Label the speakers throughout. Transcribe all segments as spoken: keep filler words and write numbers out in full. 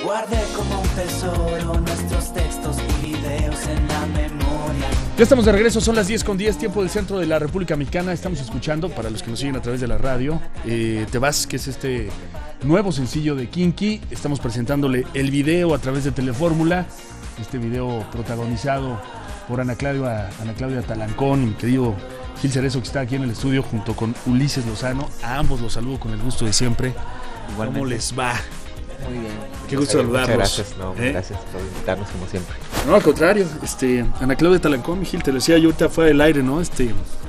Speaker 1: Guardé como un tesoro nuestros textos y videos en la memoria.
Speaker 2: Ya estamos de regreso, son las diez con diez, tiempo del centro de la República Mexicana. Estamos escuchando, para los que nos siguen a través de la radio, eh, Te Vas, que es este nuevo sencillo de Kinky. Estamos presentándole el video a través de Telefórmula, este video protagonizado por Ana Claudia, Ana Claudia Talancón, mi querido Gil Cerezo, que está aquí en el estudio junto con Ulises Lozano. A ambos los saludo con el gusto de siempre.
Speaker 3: Igualmente.
Speaker 2: ¿Cómo les va?
Speaker 3: Muy bien.
Speaker 2: Qué gusto saludarlos.
Speaker 3: Muchas gracias, no,
Speaker 2: ¿Eh?
Speaker 3: gracias por invitarnos como siempre.
Speaker 2: No, al contrario, este, Ana Claudia Talancón, mi Gil, te lo decía yo ahorita fuera del aire, ¿no? Este,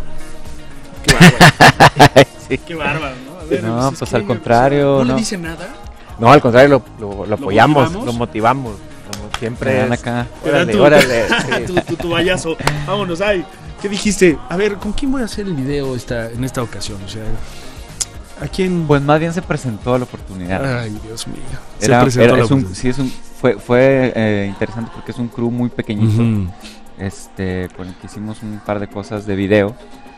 Speaker 2: qué bárbaro.
Speaker 3: Sí.
Speaker 2: Qué bárbaro, ¿no? A ver,
Speaker 3: No,
Speaker 2: pues,
Speaker 3: pues
Speaker 2: que,
Speaker 3: al contrario,
Speaker 2: ¿no,
Speaker 3: no.
Speaker 2: le dice nada?
Speaker 3: No, al contrario, lo, lo, lo apoyamos,
Speaker 2: motivamos?
Speaker 3: lo motivamos. Como siempre
Speaker 4: Ven
Speaker 3: es-
Speaker 4: acá.
Speaker 3: Órale,
Speaker 2: Tú-
Speaker 3: órale. sí.
Speaker 2: tu, tu, tu vallazo, vámonos, ay. ¿Qué dijiste? A ver, ¿con quién voy a hacer el video esta, en esta ocasión? O sea, ¿a quién?
Speaker 4: Pues más bien se presentó la oportunidad.
Speaker 2: Ay, Dios mío. Se
Speaker 4: Era,
Speaker 2: presentó
Speaker 4: era-
Speaker 2: la
Speaker 4: es un,
Speaker 2: oportunidad.
Speaker 4: sí, es un, fue, fue eh, interesante porque es un crew muy pequeñito,
Speaker 2: Ujú.
Speaker 4: este, con el que hicimos un par de cosas de video,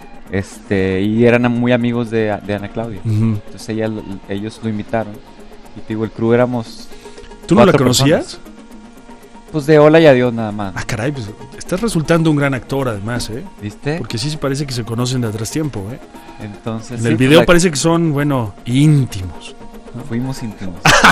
Speaker 4: este, y eran muy amigos de, de Ana Claudia.
Speaker 2: Ujú.
Speaker 4: Entonces ella, lo- ellos lo invitaron y te digo, el crew éramos
Speaker 2: ¿Tú no la
Speaker 4: cuatro
Speaker 2: conocías?
Speaker 4: personas. Pues de hola y adiós nada más,
Speaker 2: Ah, caray, pues estás resultando un gran actor además, ¿eh?
Speaker 4: ¿viste?
Speaker 2: Porque sí, sí parece que se conocen de atrás tiempo, ¿eh?
Speaker 4: Entonces
Speaker 2: En
Speaker 4: sí,
Speaker 2: el
Speaker 4: pues,
Speaker 2: video
Speaker 4: la-
Speaker 2: parece que son, bueno, íntimos.
Speaker 4: fuimos íntimos.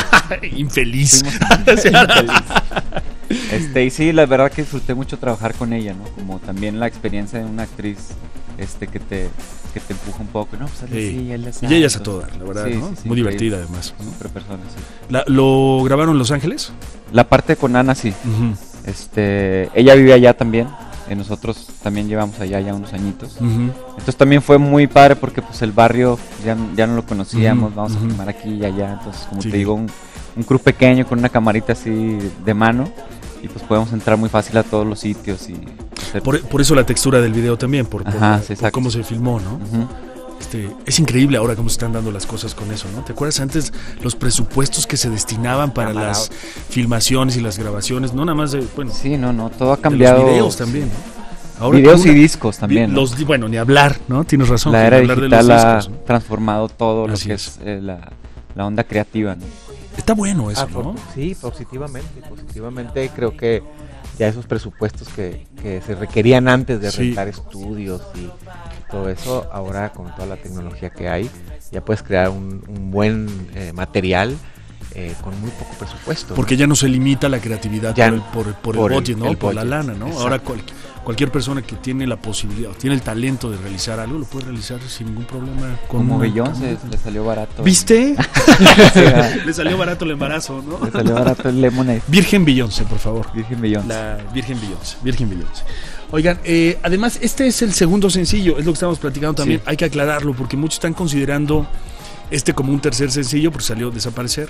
Speaker 2: Infeliz.
Speaker 4: Fuimos infeliz. Este, y sí, la verdad que disfruté mucho trabajar con ella, ¿no? Como también la experiencia de una actriz este que te, que te empuja un poco, ¿no? Pues
Speaker 2: Sí.
Speaker 4: sí, ella es
Speaker 2: Y ella es a
Speaker 4: alto.
Speaker 2: todo dar, la verdad,
Speaker 4: Sí,
Speaker 2: ¿no?
Speaker 4: sí, sí,
Speaker 2: Muy
Speaker 4: increíble.
Speaker 2: divertida además. ¿no?
Speaker 4: Súper persona, sí.
Speaker 2: La- ¿Lo grabaron en Los Ángeles?
Speaker 4: La parte con Ana, sí.
Speaker 2: Ujú,
Speaker 4: Este, ella vive allá también. Y nosotros también llevamos allá ya unos añitos.
Speaker 2: ujú.
Speaker 4: Entonces también fue muy padre porque pues el barrio ya, ya no lo conocíamos,
Speaker 2: Ujú,
Speaker 4: vamos
Speaker 2: ujú.
Speaker 4: a filmar aquí y allá. Entonces, como
Speaker 2: Sí.
Speaker 4: te digo, un, un crew pequeño con una camarita así de mano. Y pues podemos entrar muy fácil a todos los sitios y hacer-
Speaker 2: Por, por eso la textura del video también, por, por-
Speaker 4: Ajá, sí,
Speaker 2: por
Speaker 4: exacto.
Speaker 2: cómo se filmó, ¿no?
Speaker 4: Ujú.
Speaker 2: Este, es increíble ahora cómo se están dando las cosas con eso, ¿no? ¿Te acuerdas antes los presupuestos que se destinaban para
Speaker 3: Camarado.
Speaker 2: las filmaciones y las grabaciones? No nada más de, bueno,
Speaker 4: Sí, no, no, todo ha
Speaker 2: de
Speaker 4: cambiado.
Speaker 2: los videos también, ¿no? Ahora
Speaker 4: Videos
Speaker 2: con
Speaker 4: y
Speaker 2: una-
Speaker 4: discos también. ¿no?
Speaker 2: Los, di- bueno, ni hablar, ¿no? Tienes razón.
Speaker 4: La
Speaker 2: ni
Speaker 4: era
Speaker 2: hablar de
Speaker 4: digital
Speaker 2: los
Speaker 4: ha
Speaker 2: discos, ¿no?
Speaker 4: transformado todo lo
Speaker 2: Así
Speaker 4: que
Speaker 2: es.
Speaker 4: es, eh, la, la onda creativa, ¿no?
Speaker 2: Está bueno eso,
Speaker 3: Ah,
Speaker 2: ¿no?
Speaker 3: por- Sí, positivamente, positivamente creo que ya esos presupuestos que, que se requerían antes de
Speaker 2: Sí.
Speaker 3: rentar estudios y todo eso, ahora con toda la tecnología que hay, ya puedes crear un, un buen eh, material eh, con muy poco presupuesto. ¿no?
Speaker 2: Porque ya no se limita la creatividad
Speaker 3: Ya
Speaker 2: por el, por, el- por
Speaker 3: por
Speaker 2: el
Speaker 3: el-
Speaker 2: budget, ¿no?
Speaker 3: el
Speaker 2: por la
Speaker 3: budget.
Speaker 2: lana, ¿no?
Speaker 3: Exacto.
Speaker 2: Ahora cual- cualquier persona que tiene la posibilidad, o tiene el talento de realizar algo, lo puede realizar sin ningún problema. Con
Speaker 4: Como
Speaker 2: una
Speaker 4: Beyoncé,
Speaker 2: cámara.
Speaker 4: le salió barato.
Speaker 2: ¿Viste?
Speaker 4: Sí, ¿verdad?
Speaker 2: Le salió barato el embarazo, ¿no?
Speaker 4: Le salió barato el Lemonade.
Speaker 2: Virgen Beyoncé, por favor.
Speaker 4: Virgen Beyoncé.
Speaker 2: La Virgen Beyoncé, Virgen Beyoncé. Oigan, eh, además este es el segundo sencillo, es lo que estamos platicando también,
Speaker 4: Sí.
Speaker 2: hay que aclararlo porque muchos están considerando este como un tercer sencillo porque salió Desaparecer,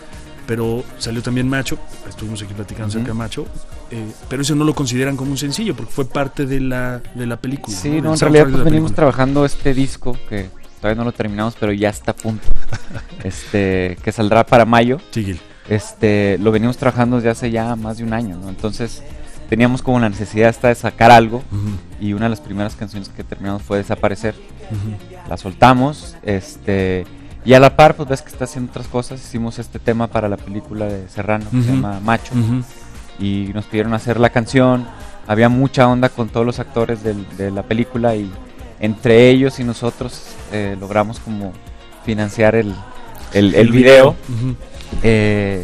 Speaker 2: pero salió también Macho, estuvimos aquí platicando
Speaker 4: Ujú.
Speaker 2: acerca de Macho, eh, pero eso no lo consideran como un sencillo porque fue parte de la, de la película.
Speaker 4: Sí,
Speaker 2: Del
Speaker 4: no, en
Speaker 2: soundtrack
Speaker 4: realidad
Speaker 2: de
Speaker 4: pues
Speaker 2: la
Speaker 4: venimos
Speaker 2: película.
Speaker 4: trabajando este disco que todavía no lo terminamos, pero ya está a punto. Este, que saldrá para mayo.
Speaker 2: Sí, Gil.
Speaker 4: Este, lo venimos trabajando desde hace ya más de un año, ¿no? Entonces, teníamos como la necesidad esta de sacar algo
Speaker 2: Ujú,
Speaker 4: y una de las primeras canciones que terminamos fue Desaparecer.
Speaker 2: ujú.
Speaker 4: La soltamos, este, y a la par, pues ves que está haciendo otras cosas. Hicimos este tema para la película de Serrano que se
Speaker 2: Ujú.
Speaker 4: llama Macho
Speaker 2: Ujú.
Speaker 4: y nos pidieron hacer la canción. Había mucha onda con todos los actores del- de la película y entre ellos y nosotros eh, logramos como financiar el, el, el video.
Speaker 2: Ujú.
Speaker 4: Eh,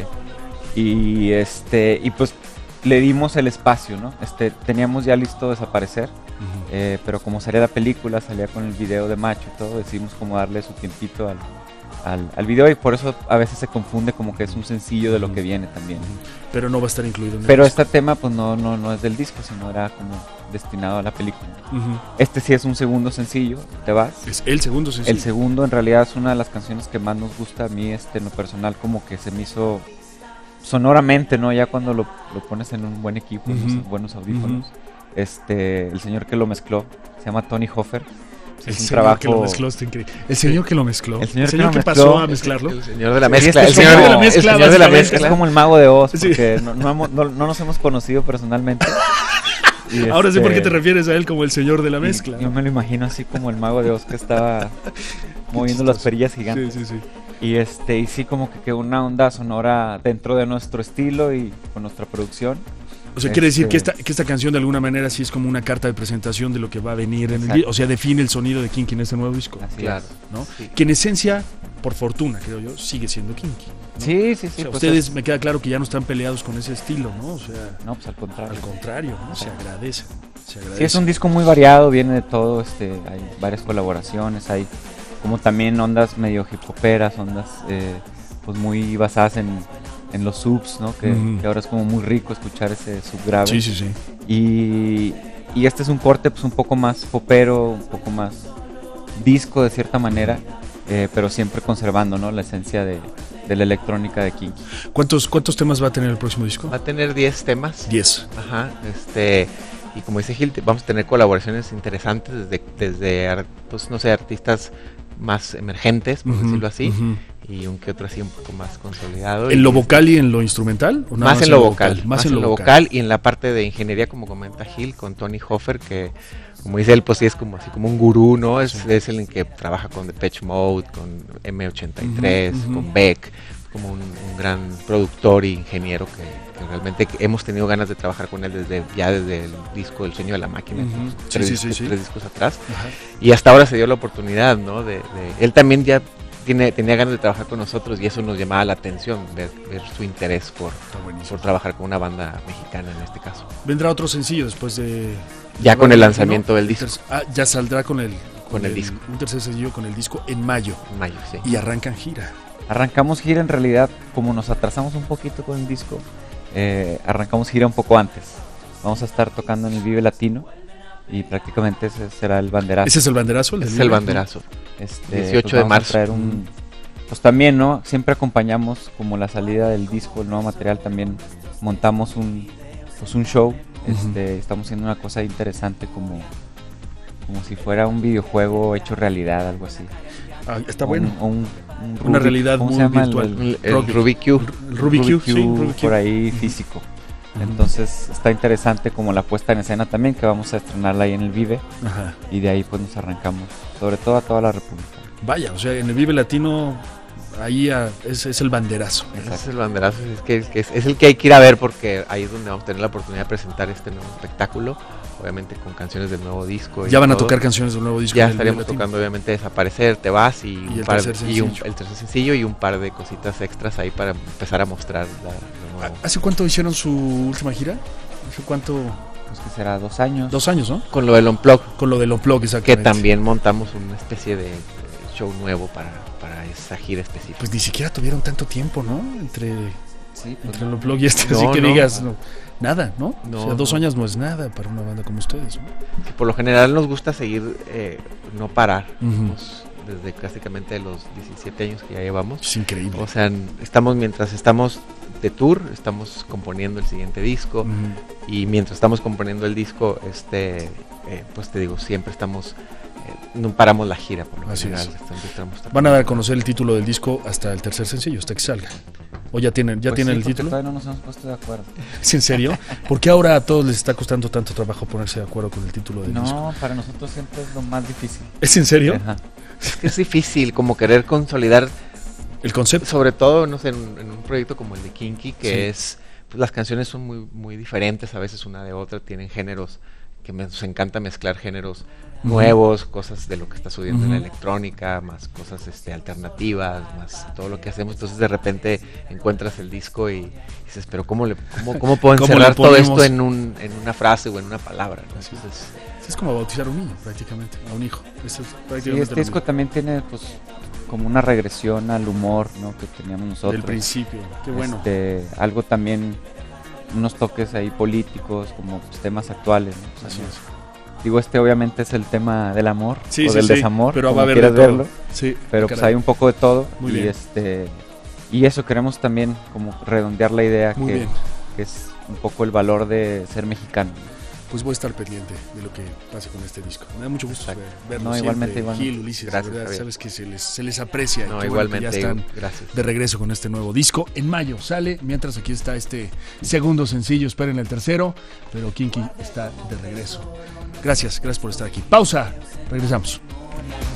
Speaker 4: y este y pues le dimos el espacio, ¿no? Este, teníamos ya listo Desaparecer,
Speaker 2: Ujú.
Speaker 4: eh, pero como salía la película, salía con el video de Macho y todo, decidimos como darle su tiempito al, al, al video y por eso a veces se confunde como que es un sencillo de lo que viene también.
Speaker 2: Pero no va a estar incluido en el
Speaker 4: Pero
Speaker 2: disco.
Speaker 4: este tema pues no, no, no es del disco, sino era como destinado a la película.
Speaker 2: Ujú.
Speaker 4: Este sí es un segundo sencillo, Te Vas.
Speaker 2: Es el segundo sencillo.
Speaker 4: El segundo en realidad es una de las canciones que más nos gusta a mí, este, en lo personal, como que se me hizo sonoramente, ¿no? Ya cuando lo, lo pones en un buen equipo,
Speaker 2: Ujú.
Speaker 4: unos buenos audífonos.
Speaker 2: Ujú.
Speaker 4: Este, el señor que lo mezcló se llama Tony Hoffer.
Speaker 2: El
Speaker 4: Es un
Speaker 2: señor
Speaker 4: trabajo.
Speaker 2: que lo mezcló está increíble. El señor que lo mezcló.
Speaker 4: El señor que lo
Speaker 2: que
Speaker 4: mezcló.
Speaker 2: pasó a mezclarlo.
Speaker 3: El señor de la
Speaker 4: Sí,
Speaker 3: mezcla.
Speaker 4: es
Speaker 3: El
Speaker 4: que es
Speaker 3: señor
Speaker 4: como-
Speaker 3: de la mezcla.
Speaker 2: el
Speaker 3: El señor de la
Speaker 2: básicamente.
Speaker 3: mezcla.
Speaker 4: Es como el mago de Oz,
Speaker 2: Sí.
Speaker 4: porque no, no, hemos- no- no nos hemos conocido personalmente. Y
Speaker 2: Ahora sé por qué
Speaker 4: este,
Speaker 2: te refieres a él como el señor de la
Speaker 4: y
Speaker 2: mezcla.
Speaker 4: Yo me lo imagino así como el mago de Oz que estaba moviendo las perillas gigantes.
Speaker 2: Sí, sí, sí.
Speaker 4: Y este y sí, como que quedó una onda sonora dentro de nuestro estilo y con nuestra producción.
Speaker 2: O sea, quiere decir
Speaker 4: Este-
Speaker 2: que esta, que esta canción de alguna manera sí es como una carta de presentación de lo que va a venir en el
Speaker 4: Exacto.
Speaker 2: disco. O sea, define el sonido de Kinky en este nuevo disco,
Speaker 4: Así
Speaker 3: Claro.
Speaker 4: es.
Speaker 2: ¿no?
Speaker 3: Sí.
Speaker 2: Que en esencia, por fortuna, creo yo, sigue siendo Kinky. ¿no?
Speaker 4: Sí, sí,
Speaker 2: O
Speaker 4: sí.
Speaker 2: sea,
Speaker 4: pues
Speaker 2: ustedes
Speaker 4: es-
Speaker 2: me queda claro que ya no están peleados con ese estilo, ¿no? O sea,
Speaker 4: No, pues al contrario.
Speaker 2: al contrario, ¿no? Se agradece. Se agradece.
Speaker 4: Sí, es un disco muy variado, viene de todo, este, hay varias colaboraciones, hay como también ondas medio hip hoperas, ondas eh, pues muy basadas en, en los subs, ¿no? Que,
Speaker 2: Ujú.
Speaker 4: que ahora es como muy rico escuchar ese sub grave.
Speaker 2: Sí, sí, sí.
Speaker 4: Y, y este es un corte pues un poco más popero, un poco más disco de cierta manera, eh, pero siempre conservando, ¿no? La esencia de, de la electrónica de Kinky.
Speaker 2: ¿Cuántos, ¿Cuántos temas va a tener el próximo disco?
Speaker 3: Va a tener diez temas.
Speaker 2: Diez.
Speaker 3: Ajá, este, y como dice Gil, te- vamos a tener colaboraciones interesantes desde, desde ar- pues, no sé, artistas más emergentes, por
Speaker 2: Ujú,
Speaker 3: decirlo así,
Speaker 2: ujú.
Speaker 3: y un que otro así un poco más consolidado.
Speaker 2: ¿En
Speaker 3: y-
Speaker 2: lo vocal y en lo instrumental? ¿O nada
Speaker 3: más en lo vocal,
Speaker 2: Más en lo vocal.
Speaker 3: y en la parte de ingeniería, como comenta Gil, con Tony Hoffer, que como dice él, pues sí es como así como un gurú, ¿no? Es,
Speaker 2: Sí.
Speaker 3: es el que trabaja con Depeche Mode, con eme ochenta y tres,
Speaker 2: Ujú, ujú.
Speaker 3: con Beck, como un, un gran productor e ingeniero que, que realmente hemos tenido ganas de trabajar con él desde ya desde el disco El sueño de la máquina,
Speaker 2: Ujú.
Speaker 3: unos
Speaker 2: Sí,
Speaker 3: tres,
Speaker 2: sí,
Speaker 3: discos,
Speaker 2: sí, sí.
Speaker 3: tres discos atrás,
Speaker 2: Ajá.
Speaker 3: y hasta ahora se dio la oportunidad, ¿no? De, de- él también ya tiene, tenía ganas de trabajar con nosotros y eso nos llamaba la atención, ver, ver su interés por,
Speaker 2: Está buenísimo.
Speaker 3: por trabajar con una banda mexicana en este caso.
Speaker 2: Vendrá otro sencillo después de...
Speaker 3: Ya
Speaker 2: de-
Speaker 3: con el
Speaker 2: ¿no?
Speaker 3: lanzamiento del disco.
Speaker 2: Terc- Ah, ya saldrá con el...
Speaker 3: Con el disco.
Speaker 2: Un tercer sencillo con el disco en mayo.
Speaker 3: En mayo, sí.
Speaker 2: Y arrancan gira.
Speaker 4: Arrancamos gira en realidad, como nos atrasamos un poquito con el disco, eh, arrancamos gira un poco antes. Vamos a estar tocando en el Vive Latino y prácticamente ese será el banderazo.
Speaker 2: ¿Ese es el banderazo?
Speaker 3: Ese
Speaker 2: del
Speaker 3: es el
Speaker 2: libro?
Speaker 3: banderazo.
Speaker 4: Este,
Speaker 3: dieciocho de
Speaker 4: vamos a
Speaker 3: marzo.
Speaker 4: traer un, pues también, ¿no? Siempre acompañamos como la salida del disco, el nuevo material, también montamos un, pues un show. Este, estamos haciendo una cosa interesante como, como si fuera un videojuego hecho realidad, algo así.
Speaker 2: Ah, está
Speaker 4: O
Speaker 2: bueno.
Speaker 4: un- o un- un
Speaker 2: Una
Speaker 4: Rubik-
Speaker 2: realidad
Speaker 4: ¿cómo
Speaker 2: muy
Speaker 4: se llama? El-
Speaker 2: virtual.
Speaker 4: el-
Speaker 3: El, el
Speaker 2: Rubik.
Speaker 3: Rubik Cube.
Speaker 2: El Rubik Cube, sí,
Speaker 4: Cube
Speaker 2: Rubik Cube.
Speaker 4: por ahí físico. Entonces está interesante como la puesta en escena también, que vamos a estrenarla ahí en el Vive
Speaker 2: Ajá.
Speaker 4: y de ahí pues nos arrancamos, sobre todo a toda la República.
Speaker 2: Vaya, o sea, en el Vive Latino, ahí ah, es, es el banderazo.
Speaker 3: Ese es el banderazo, es, que, es, que es, es el que hay que ir a ver porque ahí es donde vamos a tener la oportunidad de presentar este nuevo espectáculo, obviamente con canciones del nuevo disco. y
Speaker 2: Ya van a
Speaker 3: todo.
Speaker 2: tocar canciones del nuevo disco.
Speaker 3: Ya
Speaker 2: en el Vive
Speaker 3: estaríamos
Speaker 2: Latino.
Speaker 3: tocando obviamente Desaparecer, Te vas y, un
Speaker 2: el
Speaker 3: par-
Speaker 2: tercer
Speaker 3: y un-
Speaker 2: sencillo.
Speaker 3: el tercer sencillo y un par de cositas extras ahí para empezar a mostrar la, lo nuevo.
Speaker 2: ¿Hace cuánto hicieron su última gira? ¿Hace cuánto?
Speaker 4: Pues que será dos años.
Speaker 2: Dos años, ¿no?
Speaker 3: Con lo del Unplug,
Speaker 2: Con lo del Unplug,
Speaker 3: que
Speaker 2: exactamente.
Speaker 3: también montamos una especie de show nuevo para, para esa gira específica.
Speaker 2: Pues ni siquiera tuvieron tanto tiempo, ¿no? Entre,
Speaker 4: Sí, pues,
Speaker 2: entre el Unplug y este,
Speaker 3: No,
Speaker 2: así que
Speaker 3: no.
Speaker 2: digas, no, nada, ¿no?
Speaker 3: No,
Speaker 2: o sea, dos
Speaker 3: no.
Speaker 2: años no es nada para una banda como ustedes, ¿no?
Speaker 3: Sí, por lo general nos gusta seguir, eh, no parar.
Speaker 2: Ujú.
Speaker 3: Somos desde prácticamente los diecisiete años que ya llevamos.
Speaker 2: Es increíble.
Speaker 3: O sea, estamos mientras estamos de tour, estamos componiendo el siguiente disco
Speaker 2: Ujú.
Speaker 3: y mientras estamos componiendo el disco, este, eh, pues te digo, siempre estamos, eh, no paramos la gira por lo
Speaker 2: Así
Speaker 3: general.
Speaker 2: es.
Speaker 3: Estamos- estamos
Speaker 2: Van a dar a conocer el título del disco hasta el tercer sencillo, hasta que salga. ¿O ya tienen, ya
Speaker 4: pues
Speaker 2: tienen
Speaker 4: sí,
Speaker 2: el
Speaker 4: porque
Speaker 2: título?
Speaker 4: Todavía no nos hemos puesto de acuerdo.
Speaker 2: ¿Es en serio? ¿Por qué ahora a todos les está costando tanto trabajo ponerse de acuerdo con el título del disco?
Speaker 4: No, para nosotros siempre es lo más difícil.
Speaker 2: ¿Es en serio?
Speaker 4: Ajá.
Speaker 3: Es que es difícil como querer consolidar,
Speaker 2: El concepto.
Speaker 3: sobre todo, no sé, en, un- en un proyecto como el de Kinky, que
Speaker 2: Sí.
Speaker 3: es, pues las canciones son muy, muy diferentes a veces una de otra, tienen géneros que me- nos encanta mezclar géneros
Speaker 2: Ujú.
Speaker 3: nuevos, cosas de lo que está sucediendo en la
Speaker 2: Ujú.
Speaker 3: electrónica, más cosas este, alternativas, más todo lo que hacemos. Entonces de repente encuentras el disco y dices, pero ¿cómo, le, cómo, cómo puedo
Speaker 2: ¿Cómo le
Speaker 3: encerrar todo
Speaker 2: ponemos?
Speaker 3: esto en, un, en una frase o en una palabra? ¿no?
Speaker 2: Así es.
Speaker 3: Entonces,
Speaker 2: Es como bautizar a un niño, prácticamente, a un hijo. Eso es
Speaker 4: Sí,
Speaker 2: prácticamente
Speaker 4: este
Speaker 2: lo
Speaker 4: disco
Speaker 2: mismo.
Speaker 4: también tiene pues como una regresión al humor, ¿no? que teníamos nosotros.
Speaker 2: Del principio. Qué bueno.
Speaker 4: Este, algo también, unos toques ahí políticos, como pues, temas actuales. ¿no? O sea,
Speaker 2: Así
Speaker 4: no-
Speaker 2: es.
Speaker 4: Digo, este obviamente es el tema del amor
Speaker 2: Sí,
Speaker 4: o
Speaker 2: sí,
Speaker 4: del
Speaker 2: sí,
Speaker 4: desamor,
Speaker 2: pero
Speaker 4: como
Speaker 2: va a haber de
Speaker 4: quieras
Speaker 2: todo.
Speaker 4: verlo.
Speaker 2: Sí,
Speaker 4: Pero pues
Speaker 2: caray.
Speaker 4: hay un poco de todo.
Speaker 2: Muy
Speaker 4: y
Speaker 2: bien.
Speaker 4: este y eso queremos también como redondear la idea
Speaker 2: Muy
Speaker 4: que,
Speaker 2: bien.
Speaker 4: que es un poco el valor de ser mexicano.
Speaker 2: Pues voy a estar pendiente de lo que pase con este disco. Me da mucho gusto
Speaker 3: Exacto.
Speaker 2: ver- verlo
Speaker 4: No,
Speaker 2: siempre.
Speaker 4: igualmente, igualmente.
Speaker 2: Gil, Ulises,
Speaker 3: Gracias,
Speaker 2: de verdad,
Speaker 3: Javier.
Speaker 2: sabes que se les, se les aprecia. y
Speaker 3: no,
Speaker 2: qué bueno que
Speaker 3: igualmente,
Speaker 2: ya están
Speaker 3: gracias.
Speaker 2: de regreso con este nuevo disco. En mayo sale, mientras aquí está este segundo sencillo, esperen el tercero, pero Kinky está de regreso. Gracias, gracias por estar aquí. Pausa, regresamos.